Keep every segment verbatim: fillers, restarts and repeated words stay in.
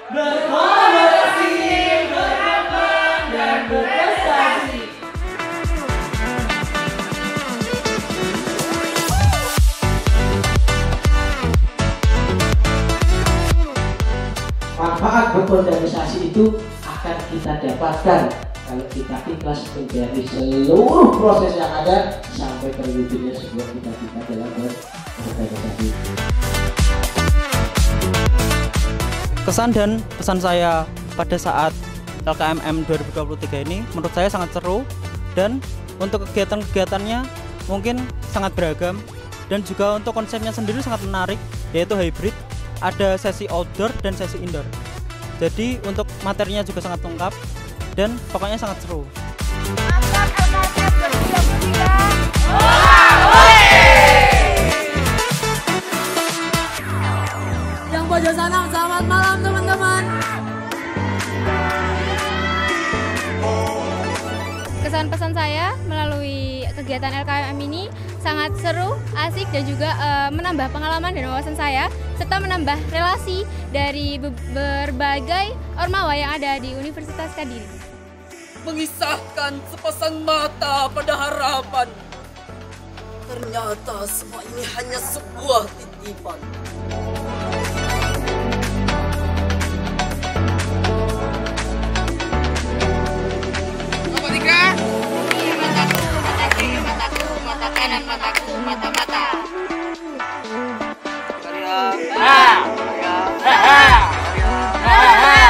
berkolaborasi, berkembang, dan berprestasi. Manfaat berorganisasi itu akan kita dapatkan kalau kita ikhlas menjalani seluruh proses yang ada sampai terwujudnya sebuah cita-cita dalam berorganisasi. Kesan dan pesan saya pada saat L K M M dua ribu dua puluh tiga ini menurut saya sangat seru, dan untuk kegiatan-kegiatannya mungkin sangat beragam, dan juga untuk konsepnya sendiri sangat menarik, yaitu hybrid, ada sesi outdoor dan sesi indoor. Jadi untuk materinya juga sangat lengkap dan pokoknya sangat seru. Yang pojok sana, selamat malam teman-teman. Kesan pesan saya melalui kegiatan L K M M ini sangat seru, asik, dan juga uh, menambah pengalaman dan wawasan saya, serta menambah relasi dari be berbagai ormawa yang ada di Universitas Kadiri. Mengisahkan sepasang mata pada harapan. Ternyata semua ini hanya sebuah titipan. Nomor tiga. Mataku, mata kiri, mataku, mata kanan, mataku, mata-mata. Karya. Ah. Karya. Ah. Karya.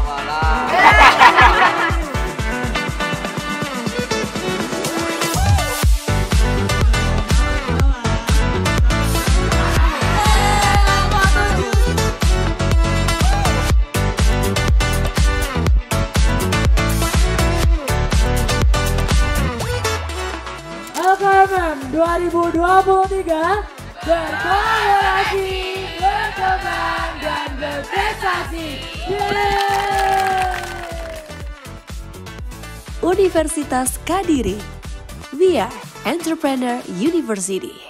L K M M dua ribu dua puluh tiga berkolaborasi, berkembang, dan berprestasi. Yeay! Universitas Kadiri, we are Entrepreneur University.